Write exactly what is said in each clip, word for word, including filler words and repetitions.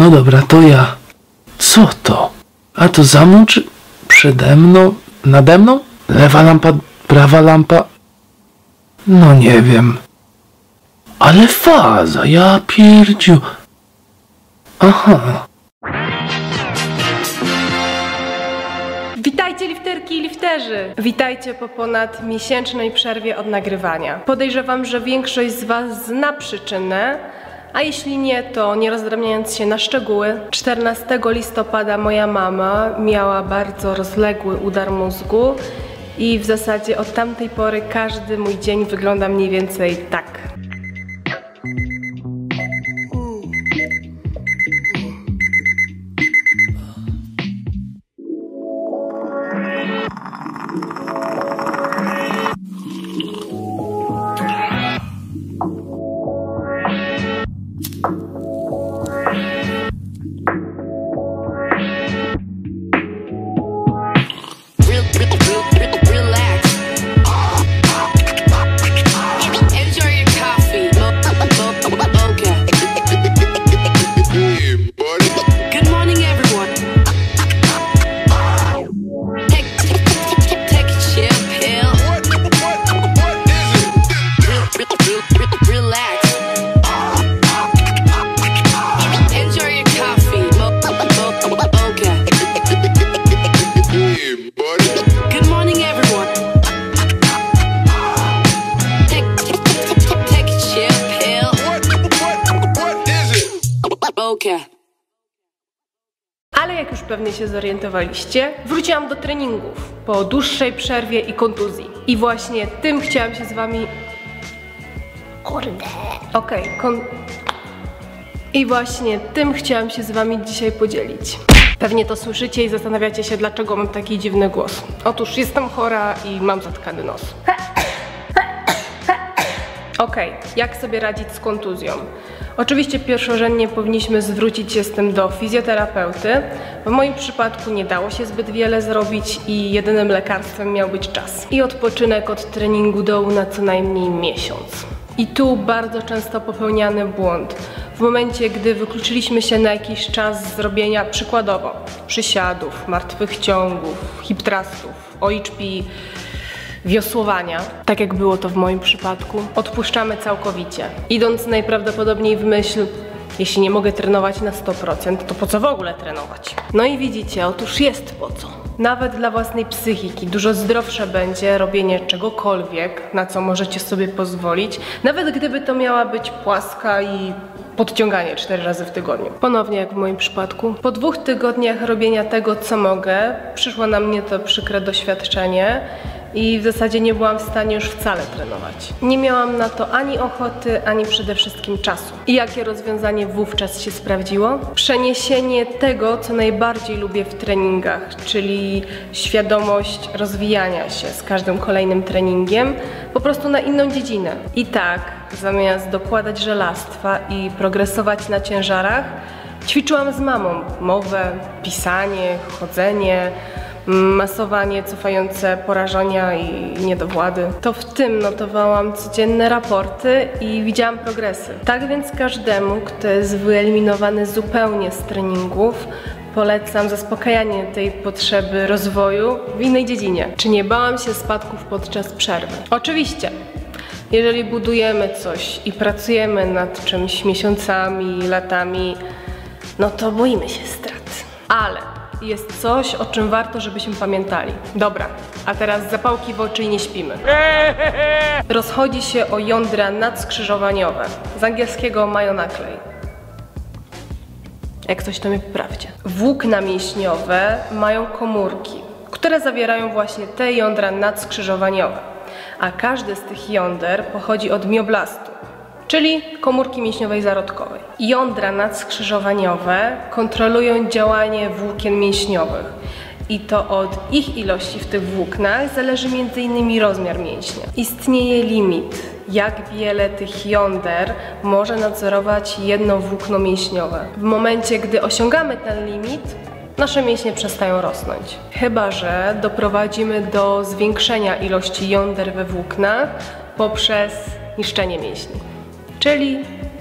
No dobra, to ja. Co to? A to za mną czy przede mną? Nade mną? Lewa lampa, prawa lampa? No nie wiem. Ale faza, ja pierdziu. Aha. Witajcie lifterki i lifterzy! Witajcie po ponad miesięcznej przerwie od nagrywania. Podejrzewam, że większość z Was zna przyczynę, a jeśli nie, to nie rozdrabniając się na szczegóły, czternastego listopada moja mama miała bardzo rozległy udar mózgu i w zasadzie od tamtej pory każdy mój dzień wygląda mniej więcej tak. Ale jak już pewnie się zorientowaliście, wróciłam do treningów po dłuższej przerwie i kontuzji. I właśnie tym chciałam się z wami... Kurde... Okej, okay, kon... I właśnie tym chciałam się z wami dzisiaj podzielić. Pewnie to słyszycie i zastanawiacie się, dlaczego mam taki dziwny głos. Otóż jestem chora i mam zatkany nos. Okej, okay, jak sobie radzić z kontuzją? Oczywiście pierwszorzędnie powinniśmy zwrócić się z tym do fizjoterapeuty. W moim przypadku nie dało się zbyt wiele zrobić i jedynym lekarstwem miał być czas. I odpoczynek od treningu dołu na co najmniej miesiąc. I tu bardzo często popełniany błąd. W momencie, gdy wykluczyliśmy się na jakiś czas z zrobienia przykładowo przysiadów, martwych ciągów, hip thrustów, O H P, wiosłowania, tak jak było to w moim przypadku, odpuszczamy całkowicie. Idąc najprawdopodobniej w myśl, jeśli nie mogę trenować na sto procent, to po co w ogóle trenować? No i widzicie, otóż jest po co. Nawet dla własnej psychiki dużo zdrowsze będzie robienie czegokolwiek, na co możecie sobie pozwolić, nawet gdyby to miała być płaska i podciąganie cztery razy w tygodniu. Ponownie jak w moim przypadku. Po dwóch tygodniach robienia tego, co mogę, przyszło na mnie to przykre doświadczenie i w zasadzie nie byłam w stanie już wcale trenować. Nie miałam na to ani ochoty, ani przede wszystkim czasu. I jakie rozwiązanie wówczas się sprawdziło? Przeniesienie tego, co najbardziej lubię w treningach, czyli świadomość rozwijania się z każdym kolejnym treningiem, po prostu na inną dziedzinę. I tak, zamiast dokładać żelastwa i progresować na ciężarach, ćwiczyłam z mamą mowę, pisanie, chodzenie, masowanie cofające porażenia i niedowłady. To w tym notowałam codzienne raporty i widziałam progresy. Tak więc każdemu, kto jest wyeliminowany zupełnie z treningów, polecam zaspokajanie tej potrzeby rozwoju w innej dziedzinie. Czy nie bałam się spadków podczas przerwy? Oczywiście. Jeżeli budujemy coś i pracujemy nad czymś miesiącami, latami, no to boimy się strat. Ale jest coś, o czym warto, żebyśmy pamiętali. Dobra, a teraz zapałki w oczy i nie śpimy. Rozchodzi się o jądra nadskrzyżowaniowe. Z angielskiego mają naklej. Jak coś to mnie poprawcie. Włókna mięśniowe mają komórki, które zawierają właśnie te jądra nadskrzyżowaniowe. A każdy z tych jąder pochodzi od mioblastu, czyli komórki mięśniowej zarodkowej. Jądra nadskrzyżowaniowe kontrolują działanie włókien mięśniowych i to od ich ilości w tych włóknach zależy między innymi rozmiar mięśnia. Istnieje limit, jak wiele tych jąder może nadzorować jedno włókno mięśniowe. W momencie, gdy osiągamy ten limit, nasze mięśnie przestają rosnąć. Chyba że doprowadzimy do zwiększenia ilości jąder we włóknach poprzez niszczenie mięśni. Czyli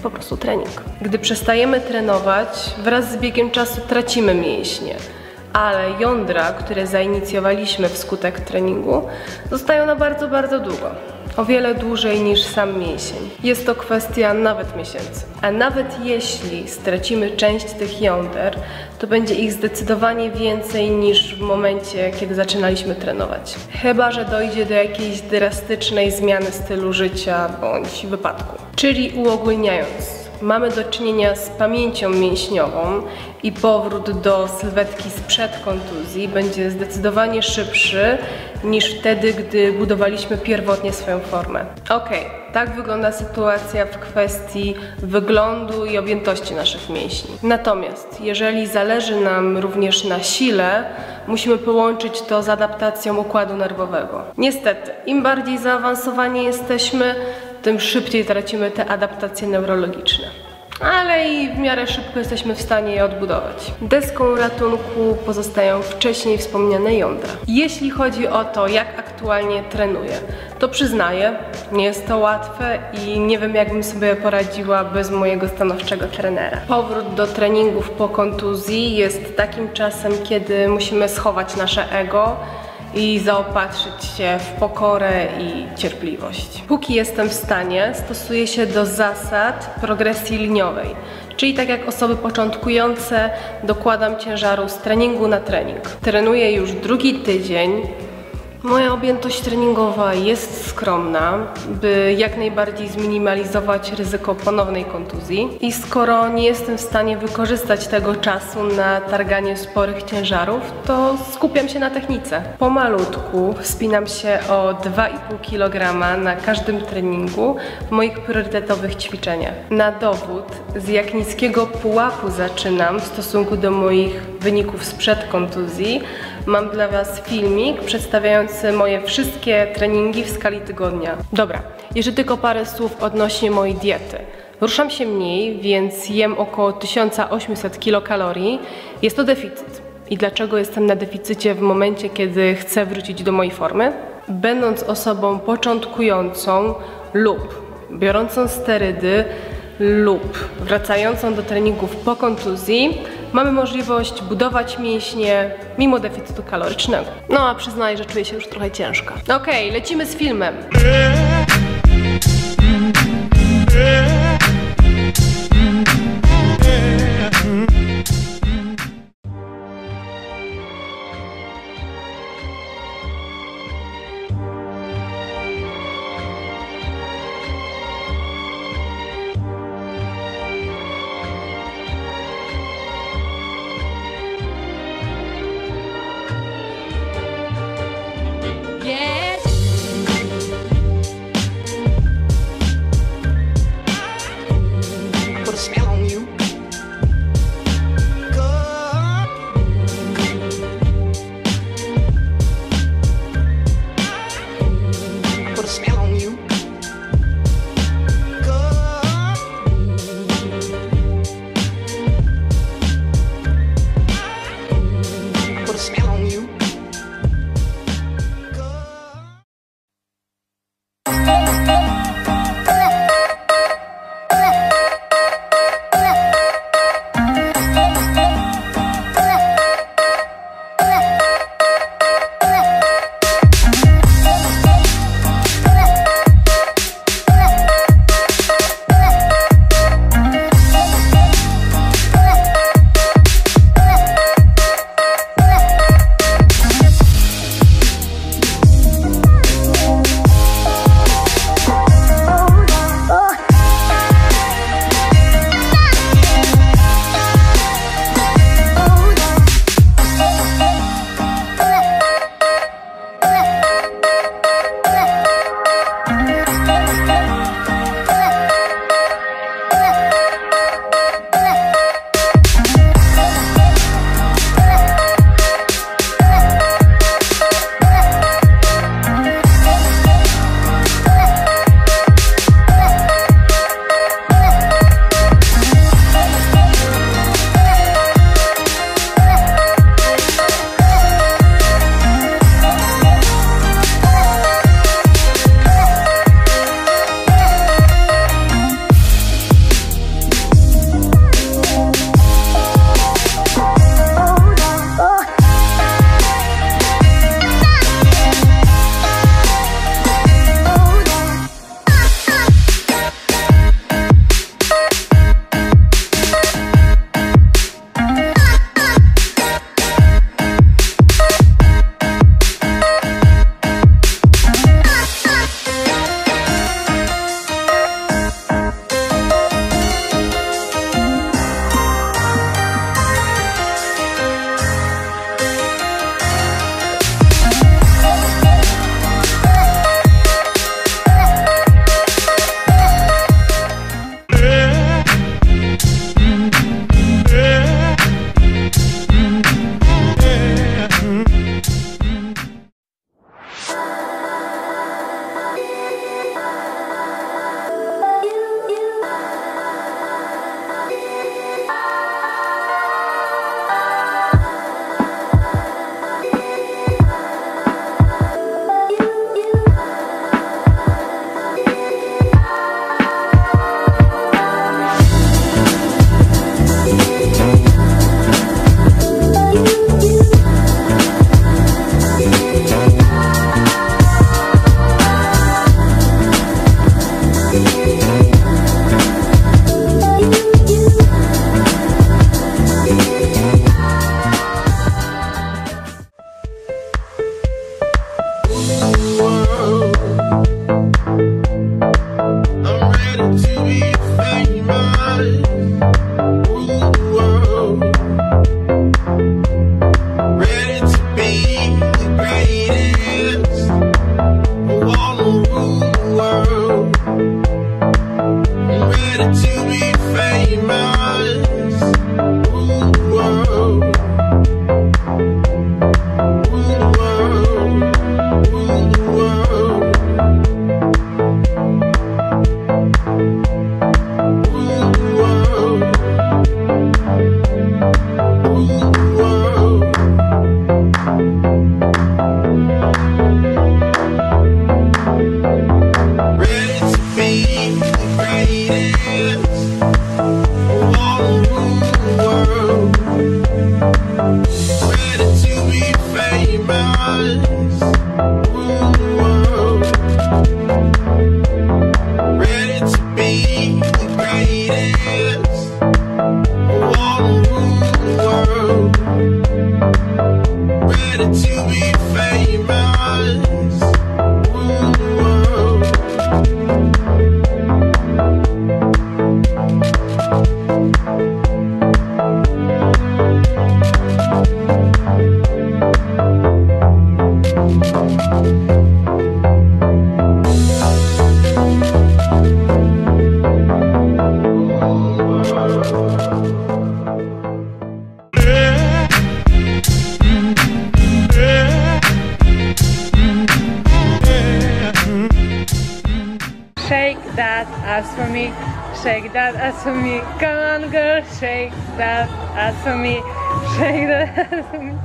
po prostu trening. Gdy przestajemy trenować, wraz z biegiem czasu tracimy mięśnie, ale jądra, które zainicjowaliśmy wskutek treningu, zostają na bardzo, bardzo długo. O wiele dłużej niż sam mięsień. Jest to kwestia nawet miesięcy. A nawet jeśli stracimy część tych jąder, to będzie ich zdecydowanie więcej niż w momencie, kiedy zaczynaliśmy trenować. Chyba że dojdzie do jakiejś drastycznej zmiany stylu życia bądź wypadku. Czyli uogólniając, mamy do czynienia z pamięcią mięśniową i powrót do sylwetki sprzed kontuzji będzie zdecydowanie szybszy niż wtedy, gdy budowaliśmy pierwotnie swoją formę. Okej, tak wygląda sytuacja w kwestii wyglądu i objętości naszych mięśni. Natomiast jeżeli zależy nam również na sile, musimy połączyć to z adaptacją układu nerwowego. Niestety, im bardziej zaawansowani jesteśmy, tym szybciej tracimy te adaptacje neurologiczne. Ale i w miarę szybko jesteśmy w stanie je odbudować. Deską ratunku pozostają wcześniej wspomniane jądra. Jeśli chodzi o to, jak aktualnie trenuję, to przyznaję, nie jest to łatwe i nie wiem, jakbym sobie poradziła bez mojego stanowczego trenera. Powrót do treningów po kontuzji jest takim czasem, kiedy musimy schować nasze ego i zaopatrzyć się w pokorę i cierpliwość. Póki jestem w stanie, stosuję się do zasad progresji liniowej, czyli tak jak osoby początkujące dokładam ciężaru z treningu na trening. Trenuję już drugi tydzień. Moja objętość treningowa jest skromna, by jak najbardziej zminimalizować ryzyko ponownej kontuzji. I skoro nie jestem w stanie wykorzystać tego czasu na targanie sporych ciężarów, to skupiam się na technice. Pomalutku wspinam się o dwa i pół kilograma na każdym treningu w moich priorytetowych ćwiczeniach. Na dowód, z jak niskiego pułapu zaczynam w stosunku do moich wyników sprzed kontuzji, mam dla Was filmik przedstawiający moje wszystkie treningi w skali tygodnia. Dobra, jeszcze tylko parę słów odnośnie mojej diety. Ruszam się mniej, więc jem około tysiąc osiemset kilokalorii. Jest to deficyt. I dlaczego jestem na deficycie w momencie, kiedy chcę wrócić do mojej formy? Będąc osobą początkującą lub biorącą sterydy lub wracającą do treningów po kontuzji, mamy możliwość budować mięśnie mimo deficytu kalorycznego. No a przyznaję, że czuję się już trochę ciężka. Okej, okay, lecimy z filmem. ready to be famous. Ooh, ready to be the greatest. Ooh, ready to be famous. Ooh, Shake that ass for me, shake that ass for me. Come on, girl, shake that ass for me, shake that ass for me.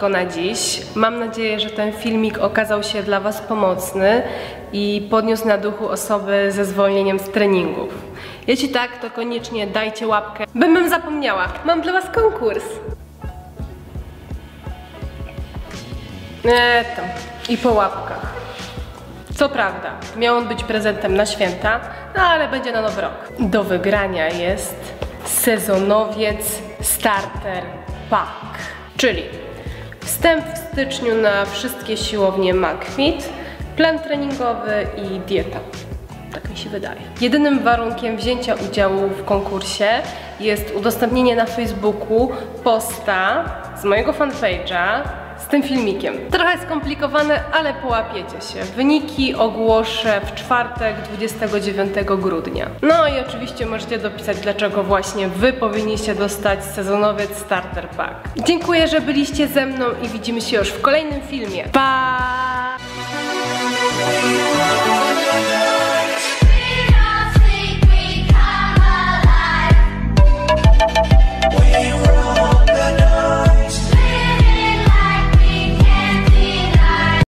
wszystko na dziś. Mam nadzieję, że ten filmik okazał się dla Was pomocny i podniósł na duchu osoby ze zwolnieniem z treningów. Jeśli tak, to koniecznie dajcie łapkę. Bym zapomniała, mam dla Was konkurs. Eee, tam. I po łapkach. Co prawda, miał on być prezentem na święta, no ale będzie na nowy rok. Do wygrania jest sezonowiec Starter Pack, czyli wstęp w styczniu na wszystkie siłownie McFit, plan treningowy i dieta. Tak mi się wydaje. Jedynym warunkiem wzięcia udziału w konkursie jest udostępnienie na Facebooku posta z mojego fanpage'a z tym filmikiem. Trochę skomplikowane, ale połapiecie się. Wyniki ogłoszę w czwartek, dwudziestego dziewiątego grudnia. No i oczywiście możecie dopisać, dlaczego właśnie Wy powinniście dostać sezonowiec Starter Pack. Dziękuję, że byliście ze mną i widzimy się już w kolejnym filmie. Pa!